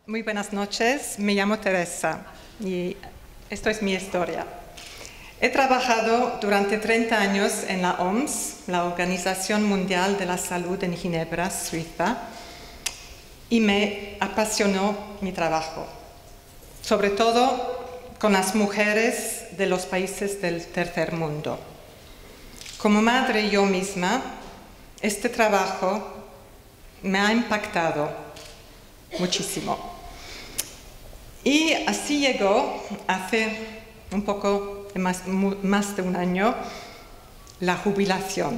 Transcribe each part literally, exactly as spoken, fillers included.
Muy buenas noches, me llamo Teresa y esto es mi historia. He trabajado durante treinta años en la O M S, la Organización Mundial de la Salud en Ginebra, Suiza, y me apasionó mi trabajo, sobre todo con las mujeres de los países del tercer mundo. Como madre yo misma, este trabajo me ha impactado muchísimo. Y así llegó, hace un poco más, más de un año, la jubilación.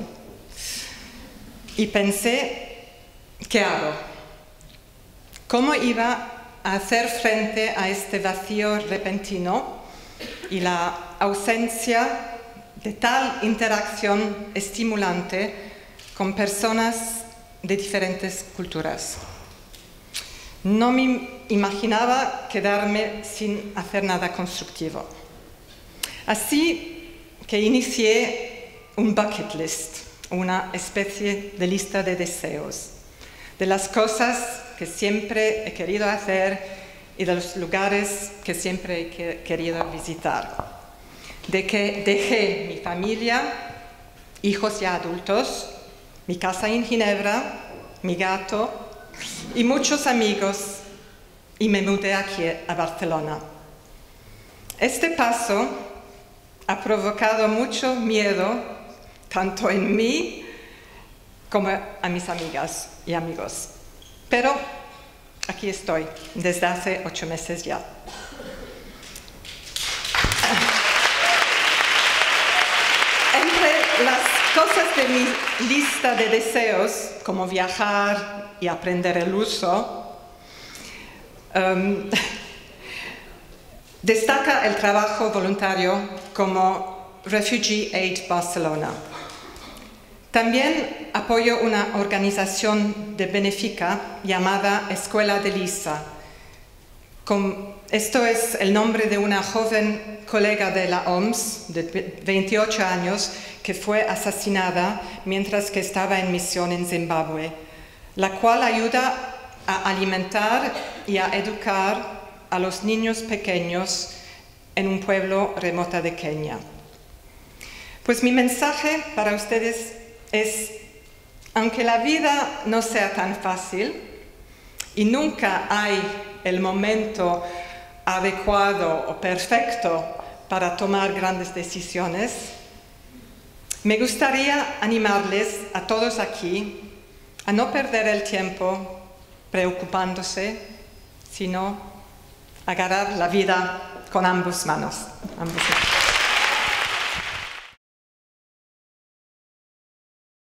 Y pensé, ¿qué hago? ¿Cómo iba a hacer frente a este vacío repentino y la ausencia de tal interacción estimulante con personas de diferentes culturas? No me imaginaba quedarme sin hacer nada constructivo. Así que inicié un bucket list, una especie de lista de deseos, de las cosas que siempre he querido hacer y de los lugares que siempre he querido visitar. De que dejé mi familia, hijos ya adultos, mi casa en Ginebra, mi gato y muchos amigos, y me mudé aquí a Barcelona. Este paso ha provocado mucho miedo, tanto en mí como a mis amigas y amigos. Pero aquí estoy, desde hace ocho meses ya. Entre las cosas de mi lista de deseos, como viajar y aprender el uso, um, destaca el trabajo voluntario como Refugee Aid Barcelona. También apoyo una organización de benéfica llamada Escuela de Lisa. Con, esto es el nombre de una joven colega de la O M S de veintiocho años que fue asesinada mientras que estaba en misión en Zimbabue, la cual ayuda a alimentar y a educar a los niños pequeños en un pueblo remoto de Kenia. Pues mi mensaje para ustedes es, aunque la vida no sea tan fácil y nunca hay el momento adecuado o perfecto para tomar grandes decisiones, me gustaría animarles a todos aquí a no perder el tiempo preocupándose, sino agarrar la vida con ambas manos. Ambas manos.